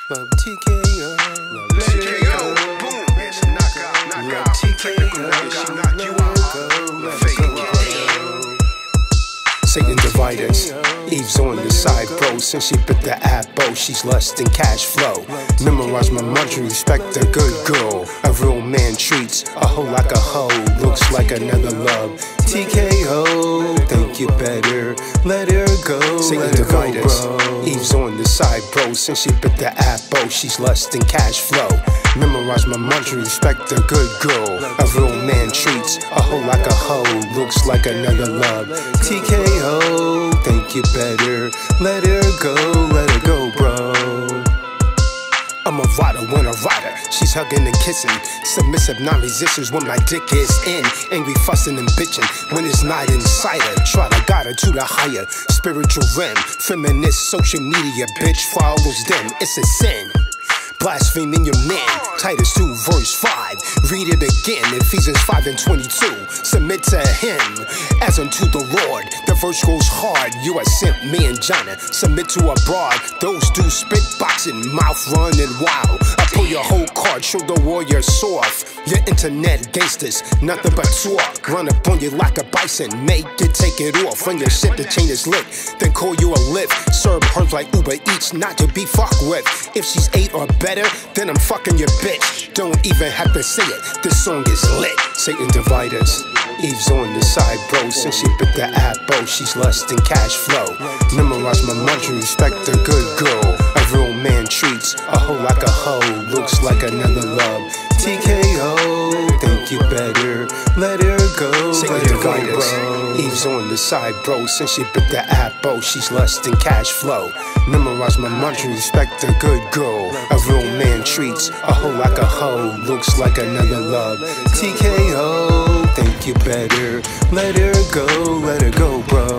Love TKO. Love TKO. Boom. It's a knockout. Love TKO. She knock you out. Fake Satan divide us. Eve's on the side, bro. Since she bit the apple, she's lust and cash flow. Memorize my mantra, respect a good girl. A real man treats a hoe like a hoe. Looks like another love. TKO, think you better let her go. Satan divide us. Eve's on the side, bro. Since she bit the apple, she's lust and cash flow. Memorize my mantra, respect a good girl. A real man treats a hoe like a hoe. Looks like another love. TKO, think you better let her go, bro. I'm a rider when a rider, she's hugging and kissing. Submissive, non-resistance when my dick is in. Angry, fussing and bitching when it's not inside her. Try to guide her to the higher spiritual realm. Feminist social media, bitch follows them. It's a sin. Blaspheming your man, Titus 2 verse 5. Read it again, Ephesians 5 and 22. Submit to him as unto the Lord. The verse goes hard, you are sent me and Jonah. Submit to a broad, those do spit boxing, mouth running wild. I pull your whole card, show the warrior soft. Your internet gangsters, nothing but talk. Run up on you like a bison, make it, take it off. When your shit, the chain is lit, then call you a lift. Serve her like Uber Eats, not to be fucked with. If she's 8 or better, then I'm fucking your bitch. Don't even have to say it, this song is lit. Satan divide us. Eve's on the side, bro. Since she bit the apple, she's lust and cash flow. Memorize my mantra, respect a good girl. A real man treats a hoe like a hoe. Looks like another love. TKO, think you better let her go. Satan divide us. Eve's on the side, bro. Since she bit the apple, she's lust and cash flow. Memorize my mantra, respect a good girl. A real man treats a hoe like a hoe. Looks like another love. TKO, think you better let her go, bro.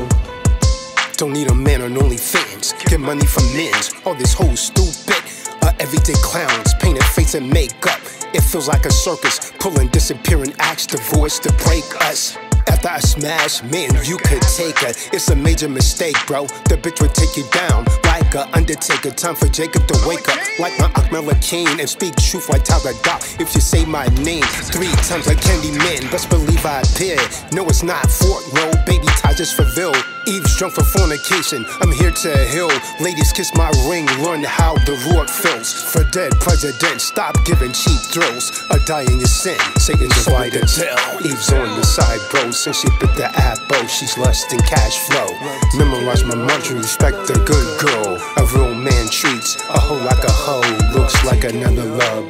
Don't need a man on OnlyFans. Get money from men's. All this whole stupid. Everyday clowns, painted face and makeup. It feels like a circus, pulling disappearing acts, divorce to break us. After I smash, man, you could take her. It's a major mistake, bro. The bitch would take you down like a undertaker. Time for Jacob to wake up like my Akmel Kane and speak truth like Tazadaq. If you say my name 3 times like Candyman, best believe I appear. No, it's not Fort Road, baby ties just for Ville. Eve's drunk for fornication, I'm here to heal. Ladies kiss my ring, learn how the rock feels. For dead president, stop giving cheap thrills. Or die in your sin, Satan divide us. Eve's on the side, bro. Since she bit the apple, she's lust and cash flow. Memorize my mantra, respect a good girl. A real man treats a hoe like a hoe. Looks like another love.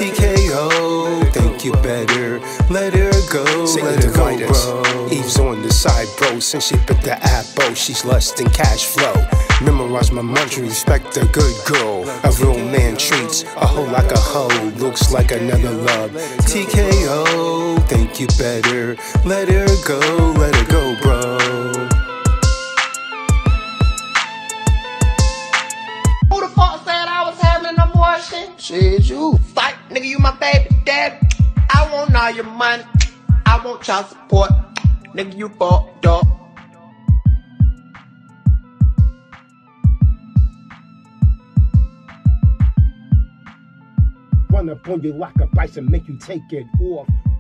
TKO, think you better let her go. Satan divide us. Eve's on the side, bro. Since she bit the apple, she's lust and cash flow. Memorize my mantra, respect a good girl. A real man treats a hoe like a hoe. Looks like another love. TKO, think you better let her go, bro. Who the fuck said I was having an abortion? Shit, you. Psych, nigga, you my baby daddy. I want all your money. I want child support. Nigga, you fucked up. Run up on you like a bison, make you take it off.